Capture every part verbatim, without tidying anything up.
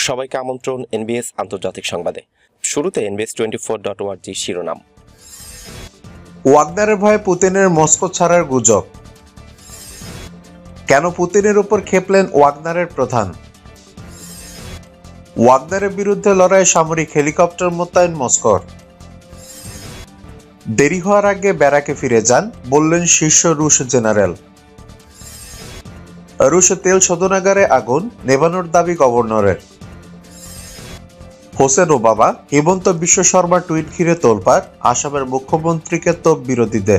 সবাইকে আমন্ত্রণ এনবিএস আন্তর্জাতিক সংবাদে। শুরুতে NBS twenty four dot org শিরোনাম। ওয়াগনারের ভয়ে পুতিনের মস্কো ছাড়ার গুজব। কেন পুতিনের উপর খেপলেন ওয়াগনারের প্রধান? ওয়াগনারের বিরুদ্ধে লড়াইয়ে সামরিক হেলিকপ্টার মোতায়েন মস্কোর। দেরি হওয়ার আগে ব্যারাকে ফিরে যান বললেন শীর্ষ রুশ জেনারেল। রুশ তেল শোধনাগারে আগুন নেভানোর দাবি গভর্নরের। হোসেন ওবামা হিমন্ত বিশ্ব শর্মা টুইট ঘিরে তোলপাড়, আসামের মুখ্যমন্ত্রীকে তোপ বিরোধীদের।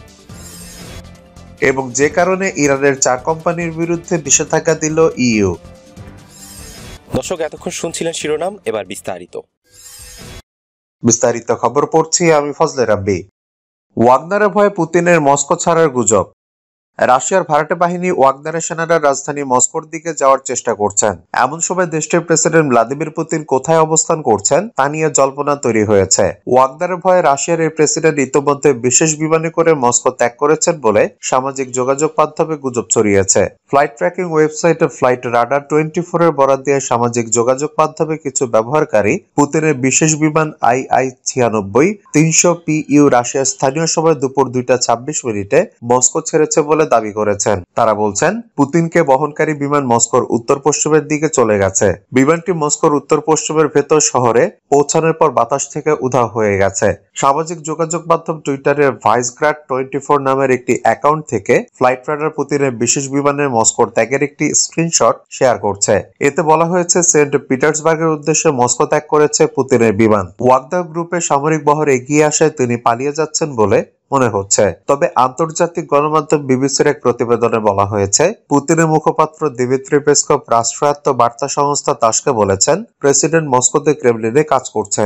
এবং যে কারণে ইরানের চার কোম্পানির বিরুদ্ধে নিষেধাজ্ঞা দিল ইইউ। দর্শক, এতক্ষণ শুনছিলেন শিরোনাম, এবার বিস্তারিত বিস্তারিত খবর পড়ছি আমি ফজলে রাব্বি। ওয়াগনারের ভয়ে পুতিনের মস্কো ছাড়ার গুজব। রাশিয়ার ভাড়াটে বাহিনী ওয়াগনারের সেনারা রাজধানী মস্কোর দিকে যাওয়ার চেষ্টা করছেন। এমন সময় দেশটির প্রেসিডেন্ট ভ্লাদিমির পুতিন কোথায় অবস্থান করছেন তা নিয়ে জল্পনা তৈরি হয়েছে। ওয়াগনারের ভয়ে রাশিয়ার এই প্রেসিডেন্ট ইতোমধ্যে বিশেষ বিমানে করে মস্কো ত্যাগ করেছেন বলে সামাজিক যোগাযোগ মাধ্যমে গুজব ছড়িয়েছে। ফ্লাইট ট্র্যাকিং ওয়েবসাইটে ফ্লাইট রাডার টোয়েন্টি ফোর এর বরাত দিয়ে সামাজিক যোগাযোগ মাধ্যমে কিছু ব্যবহারকারী পুতিনের বিশেষ বিমান আই আই ছিয়ানব্বই তিনশো পি ইউ রাশিয়ার স্থানীয় সময় দুপুর দুইটা ছাব্বিশ মিনিটে মস্কো ছেড়েছে বলে দাবি করেছেন। তারা বলছেন পুতিনকে বহনকারী বিমান মস্কোর উত্তর পশ্চিমের দিকে চলে গেছে। বিমানটি মস্কোর উত্তর পশ্চিমের ভেতর শহরে পৌঁছানোর পর বাতাস থেকে উধাও হয়ে গেছে। সামাজিক যোগাযোগ মাধ্যম টুইটারের ভাইসগ্রাড টোয়েন্টি ফোর নামের একটি অ্যাকাউন্ট থেকে ফ্লাইট রাডার পুতিনের বিশেষ বিমানের মস্কোর ত্যাগের একটি স্ক্রিনশট শেয়ার করছে। এতে বলা হয়েছে সেন্ট পিটার্সবার্গের উদ্দেশ্যে মস্কো ত্যাগ করেছে পুতিনের বিমান। ওয়াগনার গ্রুপের সামরিক বহর এগিয়ে আসায় তিনি পালিয়ে যাচ্ছেন বলে মনে হচ্ছে। তবে আন্তর্জাতিক গণমাধ্যম বিবিসির এক প্রতিবেদনে বলা হয়েছে পুতিনের মুখপাত্র দিমিত্রি পেসকভ রাষ্ট্রায়ত্ত বার্তা সংস্থা তাসকে বলেছেন প্রেসিডেন্ট মস্কোতে ক্রেমলিনে কাজ করছেন।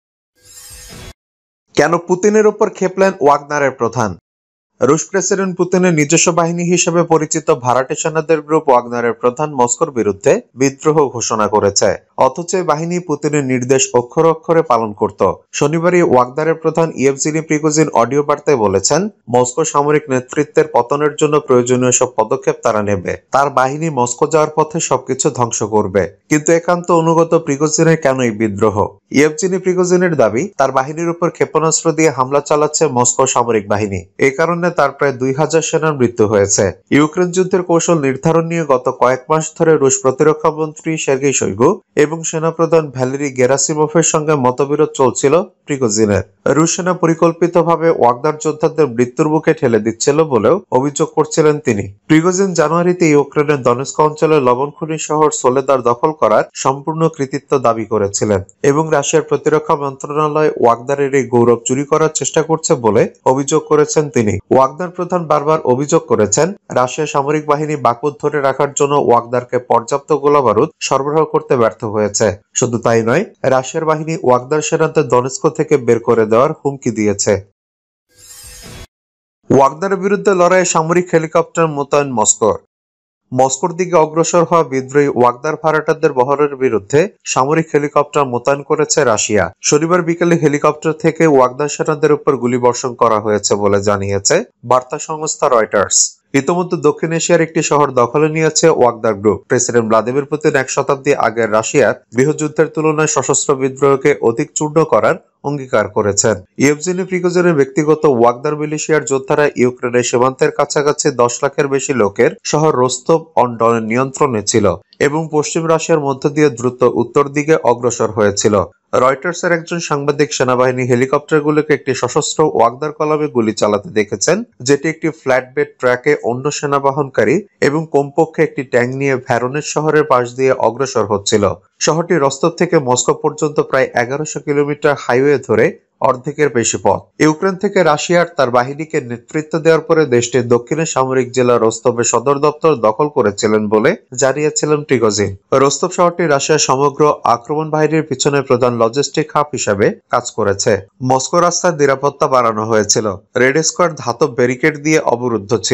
কেন পুতিনের উপর খেপলেন ওয়াগনারের প্রধান? রুশ প্রেসিডেন্ট পুতিনের নিজস্ব বাহিনী হিসেবে পরিচিত ভাড়াটে সেনাদের গ্রুপ ওয়াগনারের প্রধান মস্কোর বিরুদ্ধে বিদ্রোহ ঘোষণা করেছে। অথচ বাহিনী পুতিনের নির্দেশ অক্ষরে অক্ষরে পালন করত। শনিবারই ওয়াগনারের প্রধান ইয়েভজেনি প্রিগোজিন অডিও বার্তায় বলেছেন মস্কো সামরিক নেতৃত্বের পতনের জন্য প্রয়োজনীয় সব পদক্ষেপ তারা নেবে। তার বাহিনী মস্কো যাওয়ার পথে সবকিছু ধ্বংস করবে। কিন্তু একান্ত অনুগত প্রিগোজিনের কেন এই বিদ্রোহ? ইয়েভজেনি প্রিগোজিনের দাবি তার বাহিনীর উপর ক্ষেপণাস্ত্র দিয়ে হামলা চালাচ্ছে মস্কো সামরিক বাহিনী। এই কারণে তার প্রায় দুই হাজার সেনার মৃত্যু হয়েছে। ইউক্রেন যুদ্ধের কৌশল নির্ধারণ নিয়ে গত কয়েক মাস ধরে রুশ প্রতিরক্ষা মন্ত্রী সের্গেই শোইগু এবং সেনাপ্রধান ভ্যালেরি গেরাসিমোভের সঙ্গে মতবিরোধ চলছিল প্রিগোজিনের। রুশ সেনা পরিকল্পিতভাবে ওয়াগনার যোদ্ধাদের মৃত্যুর মুখে ঠেলে দিচ্ছিল বলেও অভিযোগ করছিলেন তিনি। প্রিগোজিন জানুয়ারিতে ইউক্রেনের দনেস্ক অঞ্চলের লবণখনি শহর সোলেদার দখল করার সম্পূর্ণ কৃতিত্ব দাবি করেছিলেন এবং রাশিয়ার প্রতিরক্ষা মন্ত্রণালয় ওয়াগনারের এই গৌরব চুরি করার চেষ্টা করছে বলে অভিযোগ করেছেন তিনি। ওয়াগনার প্রধান বারবার অভিযোগ করেছেন রাশিয়া সামরিক বাহিনী বাকপথ ধরে রাখার জন্য ওয়াগনারকে পর্যাপ্ত গোলাবারুদ সরবরাহ করতে ব্যর্থ হয়েছে। শুধু তাই নয়, রাশিয়ার বাহিনী ওয়াগনার সেনাদের দনেস্ক থেকে বের করে দেওয়ার হুমকি দিয়েছে। ওয়াগনারের বিরুদ্ধে লড়াইয়ে সামরিক হেলিকপ্টার মোতায়েন মস্কোর। মস্কোর দিকে অগ্রসর হওয়া বিদ্রোহী ওয়াগনার ভাড়াটাদের বহরের বিরুদ্ধে সামরিক হেলিকপ্টার মোতায়েন করেছে রাশিয়া। শনিবার বিকেলে হেলিকপ্টার থেকে ওয়াগনার সেনাদের উপর গুলিবর্ষণ করা হয়েছে বলে জানিয়েছে বার্তা সংস্থা রয়টার্স। ইতিমধ্যে দক্ষিণ এশিয়ার একটি শহর দখলে নিয়েছে Wagner group. President Vladimir Putin এক শতাব্দী আগের রাশিয়ার গৃহযুদ্ধের তুলনায় সশস্ত্র বিদ্রোহকে অধিক চূর্ণ করার অঙ্গীকার করেছেন। ইয়েভজেনি প্রিগোজিনের ব্যক্তিগত ওয়াগনার মিলিশিয়ার যোদ্ধারা ইউক্রেনের সীমান্তের কাছাকাছি দশ লাখের বেশি লোকের শহর রোস্তভ অন ডনের নিয়ন্ত্রণে ছিল এবং পশ্চিম রাশিয়ার মধ্য দিয়ে দ্রুত উত্তর দিকে অগ্রসর হয়েছিল। রয়টার্সের একজন সাংবাদিক সেনাবাহিনী হেলিকপ্টারগুলোকে একটি সশস্ত্র ওয়াগনার কলামে গুলি চালাতে দেখেছেন, যেটি একটি ফ্ল্যাটবেড ট্র্যাকে অন্য সেনা বহনকারী এবং কমপক্ষে একটি ট্যাঙ্ক নিয়ে ভ্যারোনেস শহরের পাশ দিয়ে অগ্রসর হচ্ছিল। শহরটি রস্তভ থেকে মস্কো পর্যন্ত প্রায় এগারোশো কিলোমিটার হাইওয়ে ধরে অর্ধেকের বেশি পথ। ইউক্রেন থেকে রাশিয়ার তার বাহিনীকে নেতৃত্ব দেওয়ার পরে দেশটির দক্ষিণের সামরিক জেলা রস্তভের সদর দপ্তর দখল করেছিলেন বলে জানিয়েছিলেন প্রিগোজিন। রস্তভ শহরটি রাশিয়ার সমগ্র আক্রমণ বাহিনীর পিছনে প্রধান লজিস্টিক হাব হিসাবে কাজ করেছে। মস্কো রাস্তার নিরাপত্তা বাড়ানো হয়েছিল। রেড স্কোয়ার ধাতব ব্যারিকেড দিয়ে অবরুদ্ধ ছিল।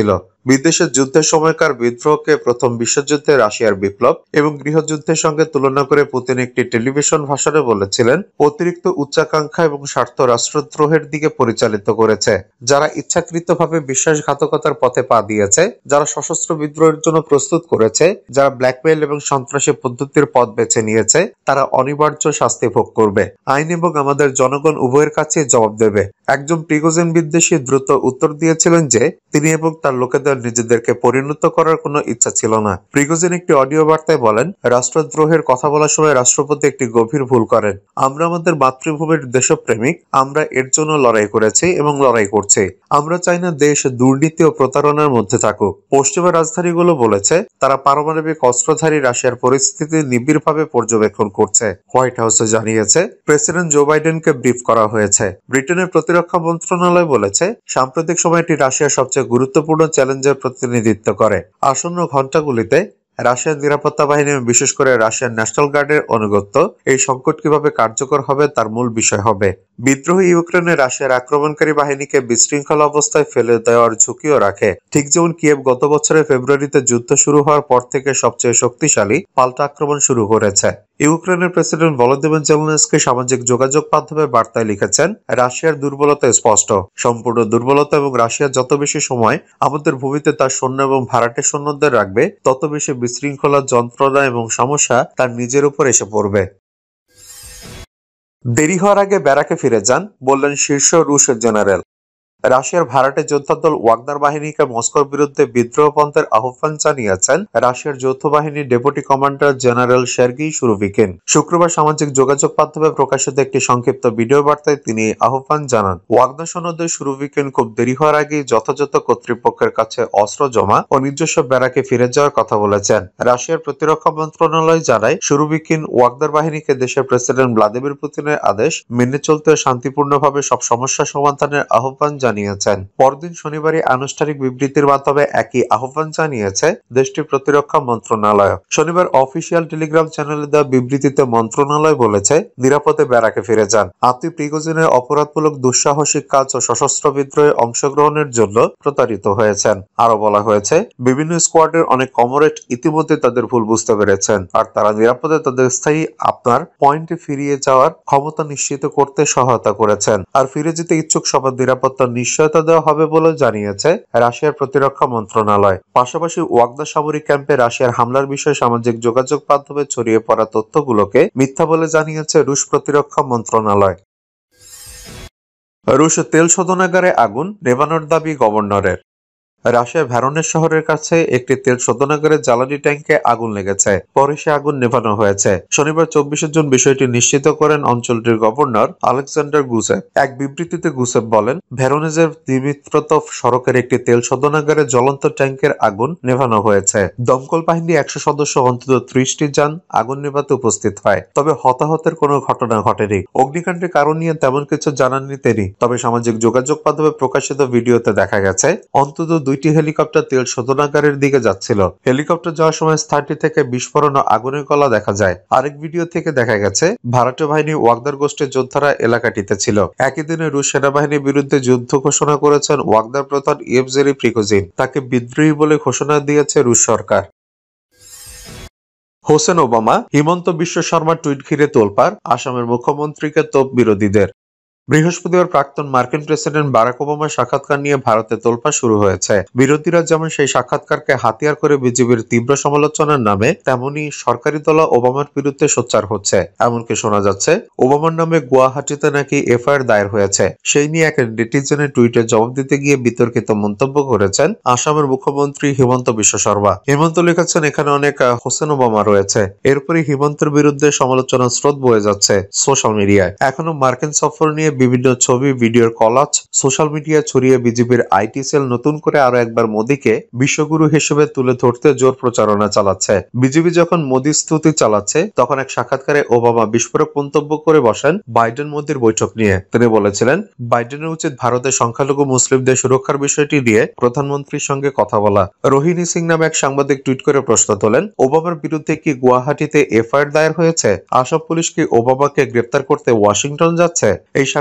বিদেশের যুদ্ধের সময়কার বিদ্রোহকে প্রথম বিশ্বযুদ্ধে রাশিয়ার বিপ্লব এবং গৃহযুদ্ধের সঙ্গে তুলনা করে পুতিন একটি টেলিভিশন ভাষণে বলেছিলেন, অতিরিক্ত উচ্চাকাঙ্ক্ষা এবং স্বার্থ রাষ্ট্রদ্রোহের দিকে পরিচালিত করেছে, যারা ইচ্ছাকৃতভাবে বিশ্বাসঘাতকতার পথে পা দিয়েছে, যারা সশস্ত্র বিদ্রোহের জন্য প্রস্তুত করেছে, যারা ব্ল্যাকমেইল এবং সন্ত্রাসী পদ্ধতির পথ বেছে নিয়েছে, তারা অনিবার্য শাস্তি ভোগ করবে। আইন এবং আমাদের জনগণ উভয়ের কাছে জবাব দেবে। একজন প্রিগোজিন বিদ্বেষী দ্রুত উত্তর দিয়েছিলেন যে তিনি এবং তার লোকেদের নিজেদেরকে পরিণত করার কোনো ইচ্ছা ছিল না। প্রিগোজিন একটি অডিও বার্তায় বলেন, রাষ্ট্রদ্রোহের কথা বলার সময় রাষ্ট্রপতি একটি গভীর ভুল করেন। আমরা আমাদের মাতৃভূমির দেশপ্রেমিক, আমরা এর জন্য লড়াই করেছি এবং লড়াই করছি। আমরা চাই না দেশ দুর্নীতি ও প্রতারণার মধ্যে থাকুক। পশ্চিমা রাজধানীগুলো বলেছে তারা পারমাণবিক অস্ত্রধারী রাশিয়ার পরিস্থিতি নিবিড়ভাবে পর্যবেক্ষণ করছে। হোয়াইট হাউসে জানিয়েছে প্রেসিডেন্ট জো বাইডেনকে ব্রিফ করা হয়েছে। ব্রিটেনের প্রতিরক্ষা মন্ত্রণালয় বলেছে সাম্প্রতিক সময়টি রাশিয়ার সবচেয়ে গুরুত্বপূর্ণ চ্যালেঞ্জের প্রতিনিধিত্ব করে। আসন্ন ঘণ্টাগুলিতে রাশিয়ার নিরাপত্তা বাহিনী, বিশেষ করে রাশিয়ার ন্যাশনাল গার্ডের অনুগত্য, এই সংকট কিভাবে কার্যকর হবে তার মূল বিষয় হবে। বিদ্রোহী ইউক্রেনে রাশিয়ার আক্রমণকারী বাহিনীকে বিশৃঙ্খল অবস্থায় ফেলে দেওয়ার ঝুঁকিও রাখে। ঠিক যেমন কিয়েভ গত বছরের ফেব্রুয়ারিতে যুদ্ধ শুরু হওয়ার পর থেকে সবচেয়ে শক্তিশালী পাল্টা আক্রমণ শুরু করেছে। ইউক্রেনের প্রেসিডেন্ট ভলোদিমির জেলেনস্কি সামাজিক যোগাযোগ মাধ্যমে বার্তায় লিখেছেন, রাশিয়ার দুর্বলতা স্পষ্ট, সম্পূর্ণ দুর্বলতা, এবং রাশিয়া যত বেশি সময় আমাদের ভূমিতে তার সৈন্য এবং ভাড়াটে সৈন্যদের রাখবে, তত বেশি বিশৃঙ্খলা, যন্ত্রণা এবং সমস্যা তার নিজের উপর এসে পড়বে। দেরি হওয়ার আগে ব্যারাকে ফিরে যান, বললেন শীর্ষ রুশ জেনারেল। রাশিয়ার ভাড়াটে যোদ্ধা দল ওয়াগনার বাহিনীকে মস্কোর বিরুদ্ধে বিদ্রোহপন্থের আহ্বান জানিয়েছেন রাশিয়ার যৌথ বাহিনীর deputy commander general Sergei Surovikin. শুক্রবার সামাজিক যোগাযোগ মাধ্যমে প্রকাশিত একটি সংক্ষিপ্ত ভিডিও বার্তায় তিনি আহ্বান জানান। ওয়াগনার সনদে সুরোভিকিন খুব দেরি হওয়ার আগেই যথাযথ কর্তৃপক্ষের কাছে অস্ত্র জমা ও নিজস্ব ব্যারাকে ফিরে যাওয়ার কথা বলেছেন। রাশিয়ার প্রতিরক্ষা মন্ত্রণালয় জানায়, সুরোভিকিন ওয়াগনার বাহিনীকে দেশের প্রেসিডেন্ট ভ্লাদিমির পুতিনের আদেশ মেনে চলতে শান্তিপূর্ণভাবে সব সমস্যা সমাধানের আহ্বান জানিয়েছেন। পরদিন শনিবারই আনুষ্ঠানিক বিবৃতির মাধ্যমে একই আহ্বান জানিয়েছে দেশটির প্রতিরক্ষা মন্ত্রণালয়। শনিবার অফিসিয়াল টেলিগ্রাম চ্যানেলে দেওয়া বিবৃতিতে মন্ত্রণালয় বলেছে, নিরাপদে ব্যারাকে ফিরে যান। আপনি প্রিগোজিনের অপরাধমূলক দুঃসাহসিক কাজ ও সশস্ত্র বিদ্রোহে অংশগ্রহণের জন্য প্রতারিত হয়েছেন। আরো বলা হয়েছে, বিভিন্ন স্কোয়াডের অনেক কমরেড ইতিমধ্যে তাদের ভুল বুঝতে পেরেছেন, আর তারা নিরাপদে তাদের স্থায়ী আপনার পয়েন্টে ফিরিয়ে যাওয়ার ক্ষমতা নিশ্চিত করতে সহায়তা করেছেন, আর ফিরে যেতে ইচ্ছুক সবার নিরাপত্তা নিশ্চয়তা দেওয়া হবে বলে জানিয়েছে রাশিয়ার প্রতিরক্ষা মন্ত্রণালয়। পাশাপাশি ওয়াগনা সামরিক ক্যাম্পে রাশিয়ার হামলার বিষয়ে সামাজিক যোগাযোগ মাধ্যমে ছড়িয়ে পড়া তথ্যগুলোকে মিথ্যা বলে জানিয়েছে রুশ প্রতিরক্ষা মন্ত্রণালয়। রুশ তেল শোধনাগারে আগুন নেভানোর দাবি গভর্নরের। রাশিয়ার ভ্যারনের শহরের কাছে একটি তেল শোধনাগারের জ্বালানি ট্যাঙ্কে আগুন লেগেছে, পরে সে আগুন নেভানো হয়েছে। শনিবার চব্বিশে জুন বিষয়টি নিশ্চিত করেন অঞ্চলটির গভর্নর আলেকজান্ডার গুসেভ। এক বিবৃতিতে গুসেভ বলেন, ভ্যারোনেজের দিমিত্রতভ সড়কের একটি তেল শোধনাগারে জ্বলন্ত ট্যাঙ্কের আগুন নেভানো হয়েছে। দমকল বাহিনী একশো সদস্য অন্তত ত্রিশটি যান আগুন নেভাতে উপস্থিত হয়, তবে হতাহতের কোনো ঘটনা ঘটেনি। অগ্নিকাণ্ডের কারণ নিয়ে তেমন কিছু জানাননি তিনি, তবে সামাজিক যোগাযোগ মাধ্যমে প্রকাশিত ভিডিওতে দেখা গেছে অন্তত দুইটি হেলিকপ্টার তেল শোধনাগারের দিকে যাচ্ছিল। হেলিকপ্টার যাওয়ার সময় স্থানটি থেকে বিস্ফোরণ ও আগুনের গলা দেখা যায়। আরেক ভিডিও থেকে দেখা গেছে ভাড়াটে বাহিনী ওয়াগনার গোষ্ঠীর যোদ্ধারা এলাকাটিতে ছিল। একই দিনে রুশ সেনাবাহিনীর বিরুদ্ধে যুদ্ধ ঘোষণা করেছেন ওয়াগনার প্রধান ইয়েভজেরি প্রিগোজিন। তাকে বিদ্রোহী বলে ঘোষণা দিয়েছে রুশ সরকার। হোসেন ওবামা, হিমন্ত বিশ্ব শর্মার টুইট ঘিরে তোলপাড়, আসামের মুখ্যমন্ত্রীকে তোপ বিরোধীদের। বৃহস্পতিবার প্রাক্তন মার্কিন প্রেসিডেন্ট বারাক ওবামার সাক্ষাৎকার নিয়ে ভারতে তোলপাড় শুরু হয়েছে। বিরোধীরা যেমন সেই সাক্ষাৎকারকে হাতিয়ার করে বিজেপির তীব্র সমালোচনার নামে, তেমনি সরকারি দল ওবামার বিরুদ্ধে সোচ্চার হচ্ছে। এমনকি শোনা যাচ্ছে ওবামার নামে গুয়াহাটিতে নাকি এফআইআর দায়ের হয়েছে। সেই নিয়ে এক নেটিজেনের টুইটে জবাব দিতে গিয়ে বিতর্কিত মন্তব্য করেছেন আসামের মুখ্যমন্ত্রী হিমন্ত বিশ্ব শর্মা। হিমন্ত লিখেছেন, এখানে অনেক হোসেন ওবামা রয়েছে। এরপরই হিমন্তের বিরুদ্ধে সমালোচনার স্রোত বয়ে যাচ্ছে সোশ্যাল মিডিয়ায়। এখনো মার্কিন সফর নিয়ে বিভিন্ন ছবি, ভিডিওর কলাজ সোশ্যাল মিডিয়া ছড়িয়ে বিজেপির আইটি সেল নতুন করে আরো একবার মোদীকে বিশ্বগুরু হিসেবে তুলে ধরতে জোর প্রচারণা চালাচ্ছে। বিজেপি যখন মোদী স্তুতি চালাচ্ছে, তখন এক সাক্ষাৎকারে ওবামা বিস্ফোরক মন্তব্য করে বসেন বাইডেন মোদীর বৈঠক নিয়ে। তিনি বলেছিলেন, বাইডেনের উচিত ভারতের সংখ্যালঘু মুসলিমদের সুরক্ষার বিষয়টি নিয়ে প্রধানমন্ত্রীর সঙ্গে কথা বলা। রোহিণী সিং নামে এক সাংবাদিক টুইট করে প্রশ্ন তোলেন, ওবামার বিরুদ্ধে কি গুয়াহাটিতে এফআইআর দায়ের হয়েছে? আসাম পুলিশ কি ওবামাকে গ্রেপ্তার করতে ওয়াশিংটন যাচ্ছে? এই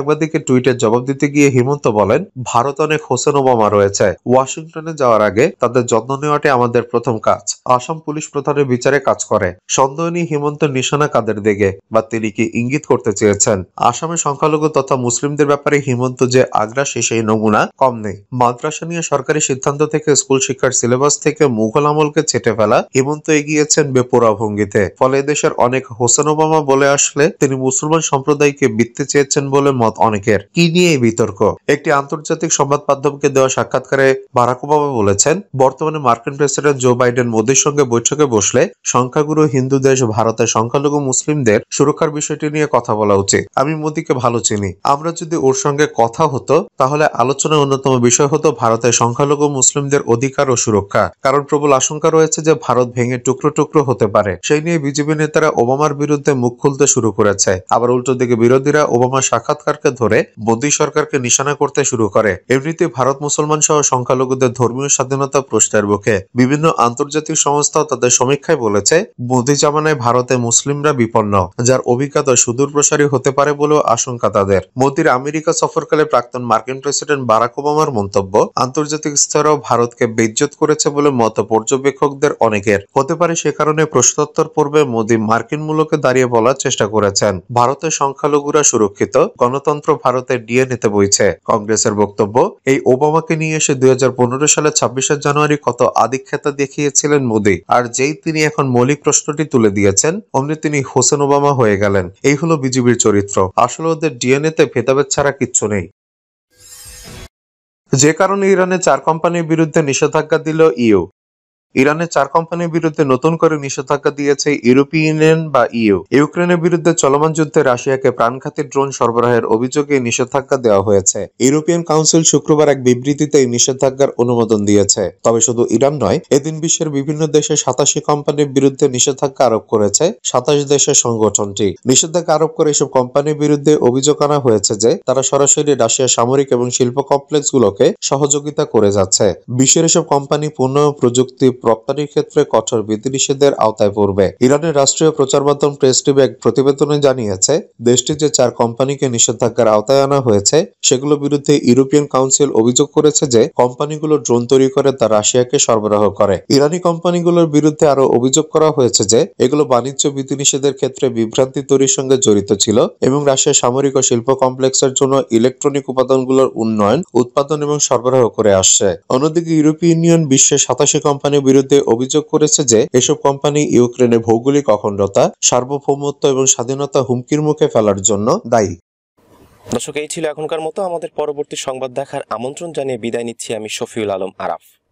সাংবাদিকের টুইটের জবাব দিতে গিয়ে হিমন্ত বলেন, ভারত অনেক হোসেন ওবামা রয়েছে, ওয়াশিংটনে যাওয়ার আগে তাদের যত্ন নেওয়াটাই আমাদের প্রথম কাজ। আসাম পুলিশ প্রধানের বিচারে কাজ করে। সন্দেহ নেই হিমন্তের নিশানা কাদের দিকে, বা তিনি কি ইঙ্গিত করতে চেয়েছেন। আসামের সংখ্যালঘু তথা মুসলিমদের ব্যাপারে হিমন্ত যে আগ্রাসী সেই নমুনা কম নেই। মাদ্রাসা নিয়ে সরকারি সিদ্ধান্ত থেকে স্কুল শিক্ষার সিলেবাস থেকে মুঘল আমলকে ছেটে ফেলা হিমন্ত এগিয়েছেন বেপরোয়া ভঙ্গিতে। ফলে দেশের অনেক হোসেন ওবামা বলে আসলে তিনি মুসলমান সম্প্রদায়কে বিত্তে চেয়েছেন বলে মত অনেকের। কি নিয়ে এই বিতর্ক? একটি আন্তর্জাতিক সংবাদ মাধ্যমকে দেওয়া সাক্ষাৎকারে বারাক ওবামা বলেছেন, বর্তমানে মার্কিন প্রেসিডেন্ট জো বাইডেন মোদির সঙ্গে বৈঠকে বসলে সংখ্যাগুরু হিন্দু দেশ ভারতের সংখ্যালঘু মুসলিমদের সুরক্ষার বিষয়টি নিয়ে কথা বলা উচিত। আমি মোদিকে ভালো চিনি। আমরা যদি ওর সঙ্গে কথা হতো তাহলে আলোচনার অন্যতম বিষয় হতো ভারতের সংখ্যালঘু মুসলিমদের অধিকার ও সুরক্ষা। কারণ প্রবল আশঙ্কা রয়েছে যে ভারত ভেঙে টুকরো টুকরো হতে পারে। সেই নিয়ে বিজেপি নেতারা ওবামার বিরুদ্ধে মুখ খুলতে শুরু করেছে। আবার উল্টো দিকে বিরোধীরা ওবামার সাক্ষাৎকারকে ধরে মোদী সরকারকে নিশানা করতে শুরু করে। এমনিতে ভারত মুসলমান সহ সংখ্যালঘুদের ধর্মীয় স্বাধীনতা প্রশ্নের মুখে। বিভিন্ন আন্তর্জাতিক সংস্থাও তাদের সমীক্ষায় বলেছে, মোদী জামানায় ভারতে মুসলিমরা বিপন্ন, যার অভিজ্ঞতা সুদূর প্রসারী হতে পারে বলেও আশঙ্কা তাদের। মোদীর আমেরিকা সফরকালে প্রাক্তন মার্কিন প্রেসিডেন্ট বারাক ওবামার মন্তব্য আন্তর্জাতিক স্তরেও ভারতকে বেইজ্জত করেছে বলে মত পর্যবেক্ষকদের অনেকের। হতে পারে সে কারণে প্রশ্নোত্তর পর্বে মোদী মার্কিন মূলকে দাঁড়িয়ে বলার চেষ্টা করেছেন, ভারতের সংখ্যালঘুরা সুরক্ষিত, গণতন্ত্র ভারতের ডিএনএতে বইছে। কংগ্রেসের বক্তব্য, এই ওবামাকে নিয়ে এসে দুই হাজার পনেরো সালে ছাব্বিশে জানুয়ারি কত আদিক্ষেতা দেখিয়েছিলেন মোদী, আর যেই তিনি এখন মৌলিক প্রশ্নটি তুলে দিয়েছেন অমনি তিনি হোসেন ওবামা হয়ে গেলেন। এই হলো বিজেপির চরিত্র। আসলে ওদের ডিএনএতে ভেদাভেদ ছাড়া কিচ্ছু নেই। যে কারণে ইরানের চার কোম্পানির বিরুদ্ধে নিষেধাজ্ঞা দিল ইউ। ইরানের চার কোম্পানির বিরুদ্ধে নতুন করে নিষেধাজ্ঞা দিয়েছে ইউরোপীয় ইউনিয়ন বা ইউ। ইউক্রেনের বিরুদ্ধে চলমান যুদ্ধে রাশিয়াকে প্রাণঘাতী ড্রোন সরবরাহের অভিযোগে নিষেধাজ্ঞা দেওয়া হয়েছে। ইউরোপিয়ান কাউন্সিল শুক্রবার এক বিবৃতিতে এই নিষেধাজ্ঞার অনুমোদন দিয়েছে। তবে শুধু ইরান নয়, এদিন বিশ্বের বিভিন্ন দেশে সাতাশি কোম্পানির বিরুদ্ধে নিষেধাজ্ঞা আরোপ করেছে সাতাশ দেশের সংগঠনটি। নিষেধাজ্ঞা আরোপ করে এসব কোম্পানির বিরুদ্ধে অভিযোগ আনা হয়েছে যে তারা সরাসরি রাশিয়ার সামরিক এবং শিল্প কমপ্লেক্সগুলোকে সহযোগিতা করে যাচ্ছে। বিশ্বের এসব কোম্পানি পণ্য ও প্রযুক্তি রপ্তানির ক্ষেত্রে কঠোর বিধিনিষেধের আওতায় পড়বে। ইরানের রাষ্ট্রীয় প্রচার মাধ্যম প্রেস টিভি এক প্রতিবেদনে জানিয়েছে, দেশটির যে চার কোম্পানিকে নিষেধাজ্ঞার আওতায় আনা হয়েছে সেগুলোর বিরুদ্ধে ইউরোপিয়ান কাউন্সিল অভিযোগ করেছে যে কোম্পানিগুলো ড্রোন তৈরি করে তা রাশিয়াকে সরবরাহ করে। ইরানি কোম্পানিগুলোর বিরুদ্ধে আরো অভিযোগ করা হয়েছে যে এগুলো বাণিজ্য বিধিনিষেধের ক্ষেত্রে বিভ্রান্তি তৈরির সঙ্গে জড়িত ছিল এবং রাশিয়ার সামরিক ও শিল্প কমপ্লেক্সের জন্য ইলেকট্রনিক উপাদানগুলোর উন্নয়ন, উৎপাদন এবং সরবরাহ করে আসছে। অন্যদিকে ইউরোপীয় ইউনিয়ন বিশ্বের সাতাশি কোম্পানির বিরুদ্ধে অভিযোগ করেছে যে এসব কোম্পানি ইউক্রেনের ভৌগোলিক অখণ্ডতা, সার্বভৌমত্ব এবং স্বাধীনতা হুমকির মুখে ফেলার জন্য দায়ী। দর্শক, এই ছিল এখনকার মতো। আমাদের পরবর্তী সংবাদ দেখার আমন্ত্রণ জানিয়ে বিদায় নিচ্ছি আমি শফিউল আলম আরাফ।